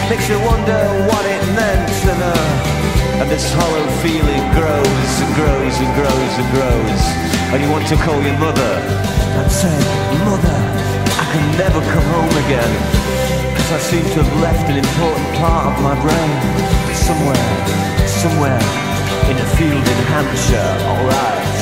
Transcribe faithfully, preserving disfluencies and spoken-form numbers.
makes you wonder what it meant. And, uh, and this hollow feeling grows and grows and grows and grows. And you want to call your mother and say, Mother, I can never come home again, because I seem to have left an important part of my brain somewhere, somewhere in a field in Hampshire. Alright.